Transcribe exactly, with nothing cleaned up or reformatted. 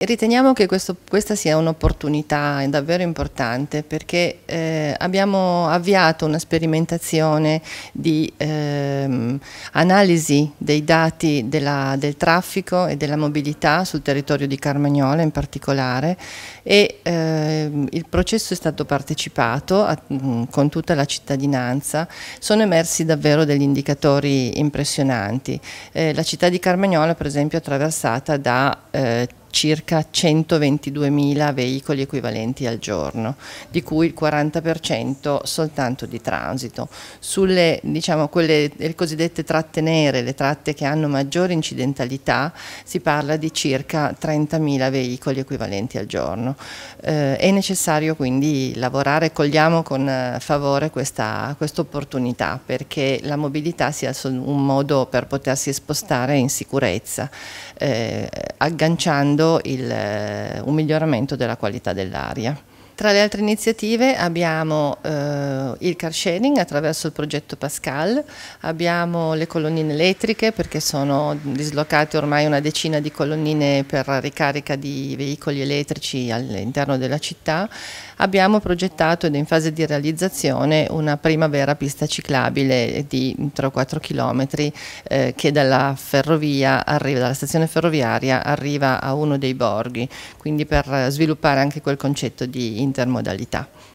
E riteniamo che questo, questa sia un'opportunità davvero importante perché eh, abbiamo avviato una sperimentazione di ehm, analisi dei dati della, del traffico e della mobilità sul territorio di Carmagnola in particolare e ehm, il processo è stato partecipato a, con tutta la cittadinanza. Sono emersi davvero degli indicatori impressionanti. Eh, la città di Carmagnola per esempio è attraversata da eh, circa centoventiduemila veicoli equivalenti al giorno, di cui il quaranta per cento soltanto di transito. Sulle, diciamo, quelle le cosiddette tratte nere, le tratte che hanno maggiore incidentalità, si parla di circa trentamila veicoli equivalenti al giorno. Eh, è necessario quindi lavorare, cogliamo con favore questa opportunità perché la mobilità sia un modo per potersi spostare in sicurezza, eh, agganciando Il, un miglioramento della qualità dell'aria. Tra le altre iniziative abbiamo eh, il car sharing attraverso il progetto Pascal, abbiamo le colonnine elettriche perché sono dislocate ormai una decina di colonnine per ricarica di veicoli elettrici all'interno della città, abbiamo progettato ed è in fase di realizzazione una prima vera pista ciclabile di tre o quattro chilometri eh, che dalla ferrovia arriva, dalla stazione ferroviaria arriva a uno dei borghi, quindi per sviluppare anche quel concetto di intermodalità.